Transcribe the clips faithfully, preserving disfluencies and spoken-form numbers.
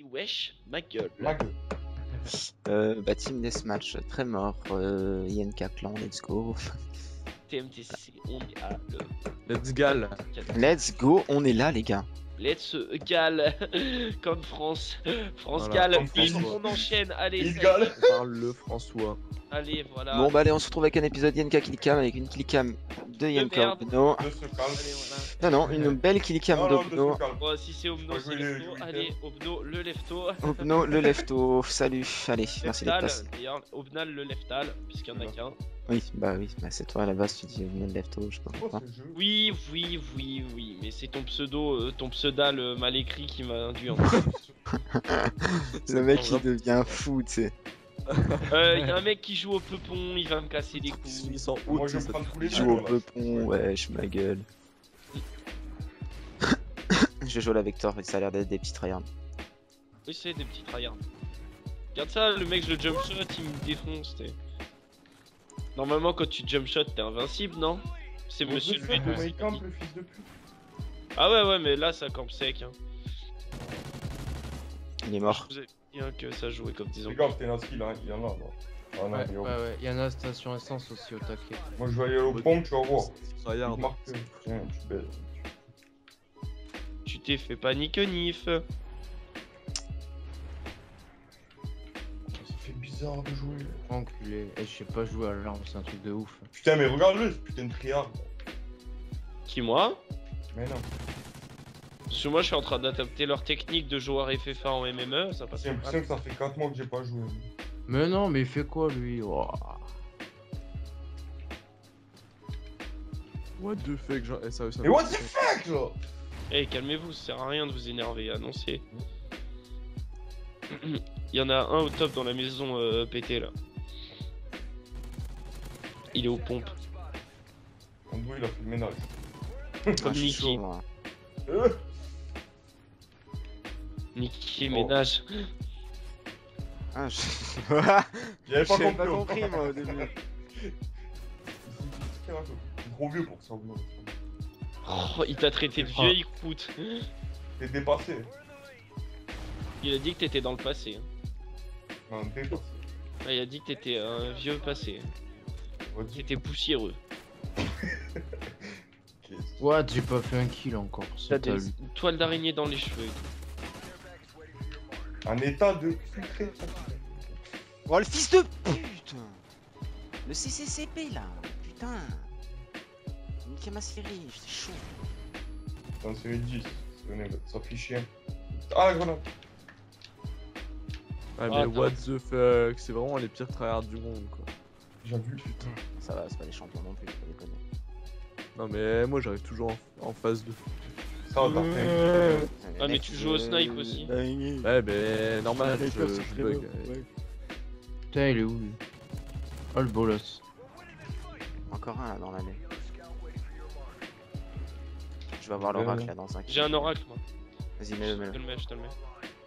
Wesh, ma gueule. Ma gueule. Euh, bah, Team Deathmatch, très mort. Euh, I N K Clan, let's go. T M T C, on est à le. Let's gal. Let's go, on est là, les gars. Let's gal. Comme France. France Voilà, gal. comme Et François. on enchaîne. Allez, Il ça y est. gale. On parle le François. Allez, voilà. Bon, bah, allez, on se retrouve avec un épisode I N K Killcam avec une killcam de I N K merde. Obno. De se calme. Allez, voilà. Non, non, une belle killcam Non, non, de d'Obno. se calme. Bon, si c'est Obno, Faut c'est jouer les- lefto. jouer Allez, les- Obno, le lefto. Obno, le lefto. Salut, allez, merci d'être Leftal, passé. d'ailleurs, Obnal, le leftal, puisqu'il y en a qu'un. Oui, bah oui, bah c'est toi à la base, tu dis Obno, le lefto, je sais pas Oh, pourquoi. ce jeu. Oui, oui, oui, oui, mais c'est ton pseudo, euh, ton pseudal euh, mal écrit qui m'a induit en. Le mec, il devient fou, tu sais. Euh, y a un mec qui joue au peupon, il va me casser les Ils couilles. finissent en Moi, août, je vais ça me prendre tous les Il deux, joue au là. peupon, wesh, ma gueule. Je joue à la Vector, ça a l'air d'être des petits tryhards. Oui, c'est des petits tryhards. Regarde ça, le mec, je le jump shot, il me défonce. t'es- Normalement, quand tu jump shot, t'es invincible, non? C'est Bon, monsieur je le fais Bédou. de my camp, le fils de pute. Ah ouais, ouais, mais là, ça campe sec. Hein. Il est Je mort. vous ai dit hein, que ça jouait comme des Fais zombies. gaffe, t'es naski là, il y en a là. Ah non, Ouais, il y ouais, a- ouais, il y en a à station essence aussi au taquet. Moi je vais aller au pompe, tu vas voir. Regarde. Marque, tiens, tu baises. Tu t'es fait panique nif. Ça fait bizarre de jouer. Enculé. Et je sais pas jouer à l'arme, c'est un truc de ouf. Putain, mais regarde-le, ce putain de triard. Qui, moi? Mais non. Parce que moi, je suis en train d'adapter leur technique de joueur F F A en M M E, ça passe J'ai pas. l'impression que ça fait quatre mois que j'ai pas joué. Mais non, mais il fait quoi lui? Ouah. What the fuck, genre, eh, ça, ça Mais what the fuck là? Eh, calmez-vous, ça sert à rien de vous énerver, annoncez. Il y en a un au top dans la maison euh, pété là. Il est aux pompes. Andrew il a fait le ménage. Comme Ah, je suis Niki. chaud, moi. Euh Niki, Oh. ménage. Ah, je... J'avais pas J'avais compris. pas compris, moi, au début. Trop vieux pour ça. moi. Oh, il t'a traité de Ah. vieille croûte. T'es dépassé. Il a dit que t'étais dans le passé. Non, dépassé. Ah, il a dit que t'étais un vieux passé. Redis. T'étais poussiéreux. Ok. What? J'ai pas fait un kill encore. T'as C'est des talus. toiles d'araignée dans les cheveux. Un état de sucré. Oh, le fils de pute! Le C C C P, là! Putain! Niquez ma série, j'étais chaud. Dans série dix. Ça fait chien. Ah la grenade. Ouais, mais Ah, what the fuck, c'est vraiment les pires tryhards du monde, quoi. J'ai vu. Putain, ça va, c'est pas des champions non plus, faut pas déconner. Non, mais moi, j'arrive toujours en, en phase deux. Ça va, t'as fait. Ah, mais tu joues au snipe aussi. Ouais, mais normal, je, je bug. Putain, il est où lui? Oh le bolos. Encore un là dans l'année. Je vais avoir l'oracle là dans un J'ai un oracle, moi. Vas-y, mets-le, Je te mets-le. le mets, je te le mets.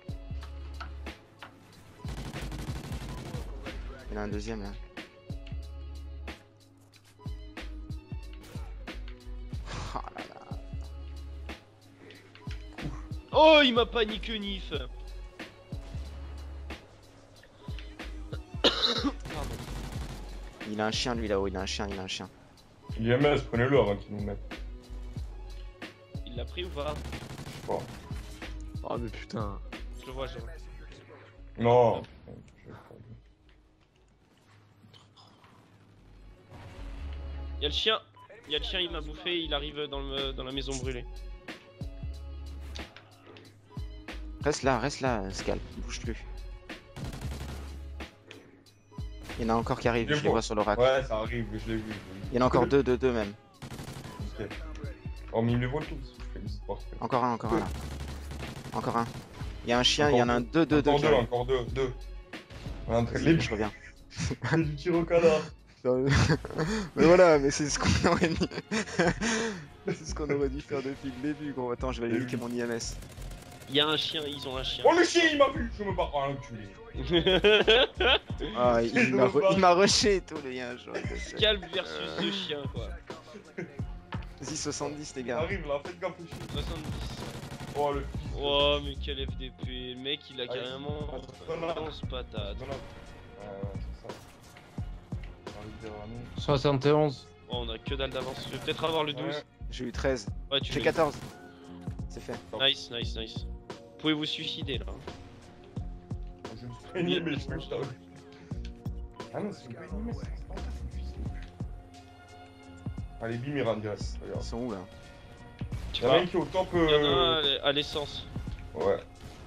Il y en a un deuxième là. Oh là là. Oh, il m'a paniqué nif. Pardon. Il a un chien lui là-haut, il a un chien, il a un chien. Il est M S, prenez-le avant qu'il nous mette. Il l'a pris ou pas? Je sais pas. Oh, mais putain. Je le vois, je le vois. Non. Y'a le chien. Y'a le chien, il m'a bouffé, il arrive dans, le, dans la maison brûlée. Reste là, reste là, Scalp, bouge plus. Il y en a encore qui arrivent, Je je les vois. vois sur l'oracle. Ouais, ça arrive, je l'ai vu. Il y en a encore deux, deux, deux même. Ok. Oh, mais il les voit tous. Je fais des sports. Encore un, encore un là. Encore un. Il y a un chien, il y en a un deux, deux, deux. Encore qui deux, arrivent. encore deux, deux. On est en train de les Vas-y, je reviens. du tir au canard. Mais voilà, mais c'est ce qu'on aurait dit. C'est ce qu'on aurait dû faire depuis le début, gros. Attends, je vais aller niquer mon I M S. Y'a un chien, ils ont un chien. Oh, le chien, il m'a vu. Je me barre. Oh, l'enculé. Ah, il il m'a re- il m'a rushé et tout, le lien. Scalp versus deux chiens, quoi. Vas-y, soixante-dix, les Ça gars. arrive là, faites gaffe au chien. soixante-dix. Oh, le fils Oh, mais quel F D P. Le mec, il a Ah, carrément. il- Lance patate. Non, non. Ouais, ouais, c'est ça. J'ai envie de dire à nous. soixante et onze. Oh, on a que dalle d'avance. Je vais peut-être avoir le douze. Ouais. J'ai eu treize. Ouais, tu J'ai l'as eu. quatorze. C'est fait. Nice, nice, nice. Vous pouvez vous suicider là. Je me suis peigné, mais je peux pas. Ah non, c'est une peigné, mais c'est pas ça. Allez, bim, il rentre direct. Ils Regarde. sont où là? Tu Il y en a vois, un qui est au top. il y en a Euh... un à l'e- à l'essence. Ouais.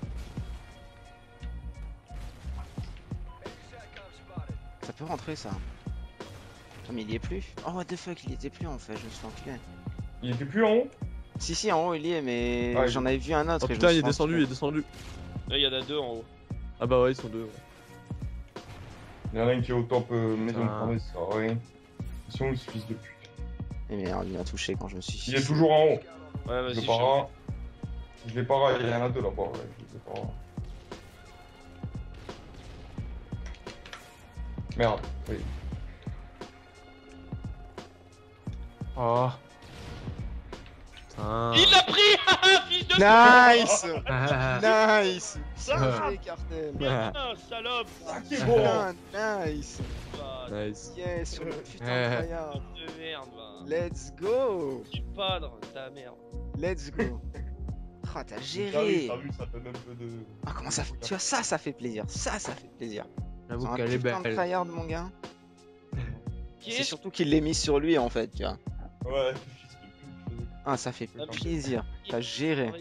Ça peut rentrer ça. Putain, mais il y est plus. Oh what the fuck, il y était plus en fait, je me suis enculé. Il était plus en haut? Si si en haut il y est mais Ah, j'en avais vu un autre. Oh et je putain, me il est suis descendu, il enculé. est descendu. Là, il y en a deux en haut. Ah bah ouais, ils sont deux. Ouais. Il y en a un qui est au top euh, maison de Ah. promesse, ça va rien. Ils sont où ce fils de pute? Et merde, il m'a touché quand je me suis Il est toujours en haut. Ouais, Je vas-y, le je para. Je l'ai para, il y en a deux là-bas. Ouais. Je les para. Merde. Oui. Oh. Putain. Il l'a pris. Haha, fils de Nice. Ah. Nice. Ça Ouais. fait cartel. putain, salope. Ah, qui est bon! Putain, nice. Bah, Nice. Yes, sur le putain Ouais. de tryhard. de merde, bah. Let's go. Tu padre, ta merde. Let's go. Ah, t'as T'as vu, géré. t'as vu, ça donne un peu de. Ah, comment ça fait? Tu vois, ça, ça fait plaisir. Ça, ça fait plaisir. J'avoue C'est un qu'elle est putain de belle. tryhard, mon gars. C'est Qu'est-ce surtout qu'il l'ait mis sur lui, en fait, tu vois. Ouais, fils de pute. Ah, ça fait Ah, plaisir. qu'il- T'as géré.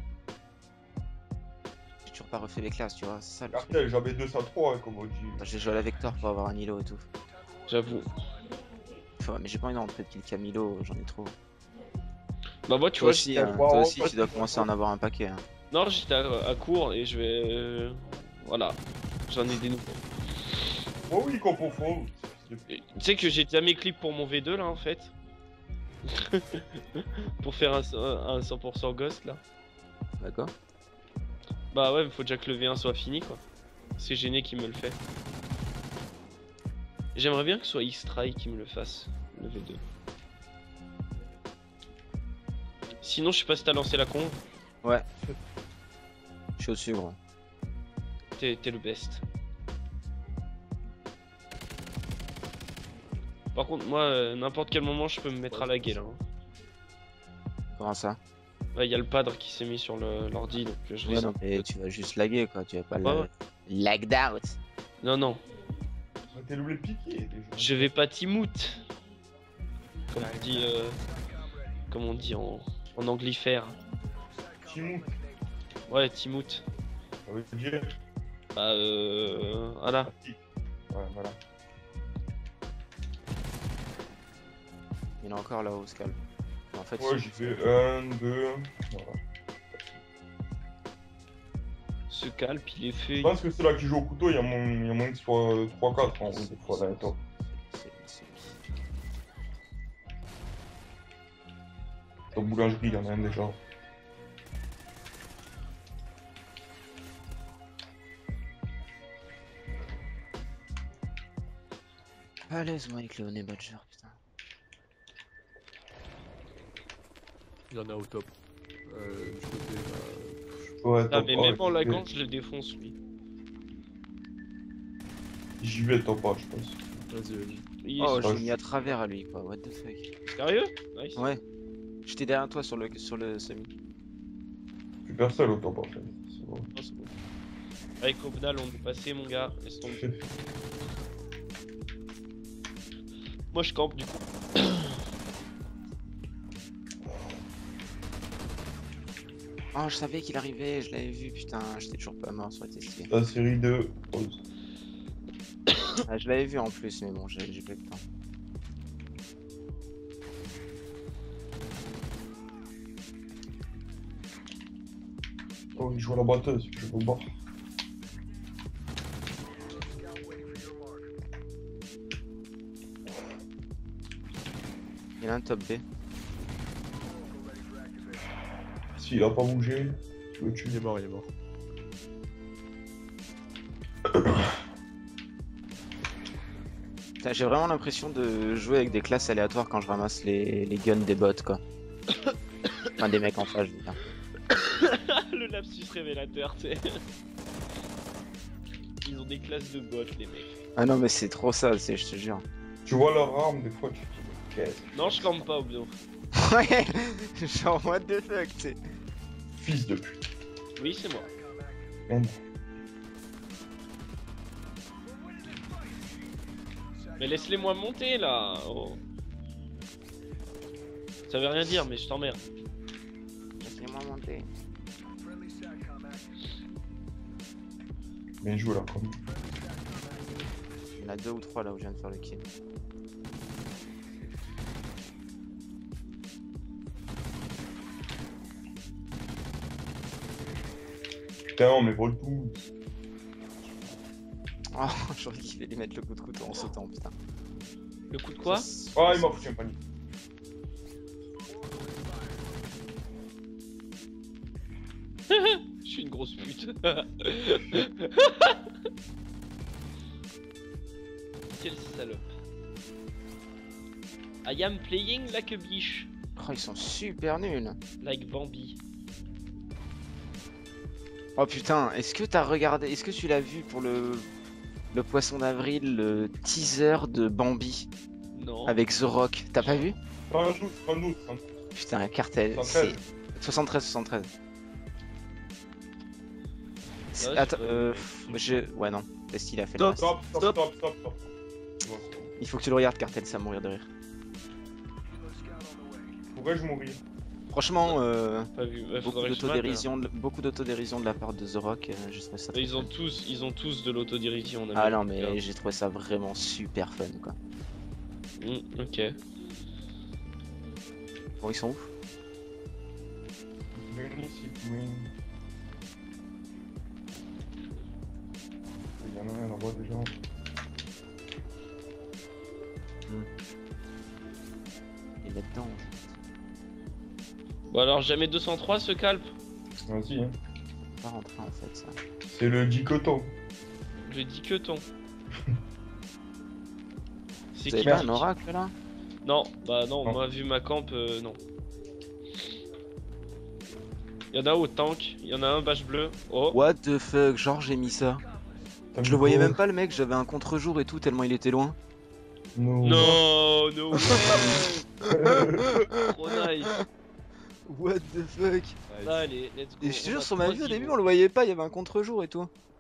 J'ai toujours pas refait les classes, tu vois. C'est ça le truc. Cartel, j'avais deux cent trois, hein, comme on dit. J'ai joué à la Vector pour avoir un îlot et tout. J'avoue. Faut- mais j'ai pas envie de rentrer de kill Camilo, j'en ai trop. Bah, moi, tu Toi vois, aussi, j'étais hein, à... voir toi en aussi fait, tu dois c'est commencer à en avoir un paquet. Hein. Non, j'étais à... à court et je vais. euh, Voilà. J'en ai des nouveaux. Oh oui, qu'on faux. Tu sais que j'ai déjà mes clips pour mon V deux là en fait. Pour faire un, un cent pour cent ghost là. D'accord. Bah ouais, il faut déjà que le V un soit fini quoi. C'est gêné qui me le fait. J'aimerais bien que ce soit X-Try qui me le fasse, le V deux. Sinon, je sais pas si t'as lancé la con, Ouais. Je suis au-dessus, gros. t'es t'es le best. Par contre, moi, euh, n'importe quel moment, je peux me mettre à laguer là. hein. Comment ça? Ouais, y a le padre qui s'est mis sur le- l'ordi donc euh, je vais. Ouais, non, mais tu vas juste laguer, quoi. Tu vas pas Ouais, le... ouais. Lagged out. Non, non, T'es loué piqué déjà. je vais pas timout. Comme on dit, euh, comme on dit en, en anglifère. Timou, Ouais, timout. ça veut dire. Bah, euh. Voilà. Ouais, voilà. Il y en a encore là-haut, se calme. En fait, Ouais, si- j'y fais un, deux. Voilà. Ce calpe, il est Je fait. pense que c'est là qui joue au couteau, il y a moins, il y a moins que ce soit trois quatre en vrai, des fois dans les tops. c'est- c'est- Top boulangerie, il y en a un déjà. À l'aise, moi, avec Léoné Badger, putain. Il y en a au top. Euh, du côté, là, Ouais, Ah, top. mais oh, même en j'y vais. lagant, je le défonce lui. J'y vais top A, je pense. vas-y, vas-y. Il est Oh, c'est j'ai pas- mis à travers à lui, quoi. What the fuck. sérieux? Nice. Ouais. J'étais derrière toi sur le, sur le semi. Plus personne au top en fait. C'est bon. Non, c'est bon. Avec Obnal, on est passé, mon gars. Laisse tomber. Moi, je campe du coup. Oh, je savais qu'il arrivait, je l'avais vu, putain. J'étais toujours pas mort sur le testier. La série de. Pause. Ah, je l'avais vu en plus, mais bon, j'ai j'ai pas eu le temps. Oh, il joue à la batteuse, je veux voir. Il y en a un top B. S'il a pas bougé, tu le tues. Il est mort, il est mort. Putain, j'ai vraiment l'impression de jouer avec des classes aléatoires quand je ramasse les, les guns des bots, quoi. Enfin, des mecs en face, je veux dire. Le lapsus révélateur, tu sais. Ils ont des classes de bots, les mecs. Ah non, mais c'est trop ça, c'est, je te jure. Tu vois leur arme, des fois, tu te dis, qu'est-ce Non, je campe pas, Obio. Ouais, genre, what the fuck, tu sais. Fils de pute. Oui, c'est moi. Merde. Mais laisse-les-moi monter, là. Oh. Ça veut rien dire, mais je t'emmerde. Laissez-moi monter. Mais joue là, comme. Il y en a deux ou trois là où je viens de faire le kill. Putain, mais vole tout. Oh, j'aurais kiffé lui mettre le coup de couteau en sautant, putain. Le coup de quoi? Ah, il m'a foutu un panier. Je suis une grosse pute. Quelle salope. I am playing like a bitch. Oh, ils sont super nuls. Like Bambi. Oh putain, est-ce que t'as regardé, est-ce que tu l'as vu pour le le poisson d'avril, le teaser de Bambi Non. avec The Rock? T'as pas vu? trente-douze, trente-douze, trente-douze. Putain, cartel, soixante-treize. c'est soixante-treize, soixante-treize. C'est- Ouais, Attends, je- euh, je... Ouais non, qu'est-ce qu'il a fait le Stop. reste? Stop, stop, Stop. stop, stop, stop. Bon, Il faut que tu le regardes, cartel, ça va mourir de rire. pourrais-je mourir? Franchement, euh, Pas vu. Ouais, beaucoup faudrait que je d'autodérision, de... beaucoup d'autodérision de la part de The Rock, euh, je trouve ça mate. très Ils ont fun. tous, ils ont tous de l'autodérision. Ah non, mais j'ai trouvé ça vraiment super fun quoi. Mm, ok. Bon, ils sont où? Venez ici, oui. Il y en a un là-bas déjà. Il est dedans. Bon alors jamais deux cent trois ce calpe. Vas-y, hein. Pas rentrer en fait ça. C'est le dicoton. Je dis que ton. C'est Vous avez qui pas qui- un oracle là? Non, bah non, Non. moi vu ma camp, euh, non. Y'en a au tank, y'en a un bâche bleu. Oh, What the fuck, genre j'ai mis ça. T'as Je mis le voyais quoi? même pas le mec, j'avais un contre-jour et tout tellement il était loin. No. non, no way. Trop nice. What the fuck? Allez, let's go. Et je te on jure a sur ma trois vue au début niveaux. on le voyait pas, il y avait un contre-jour et tout.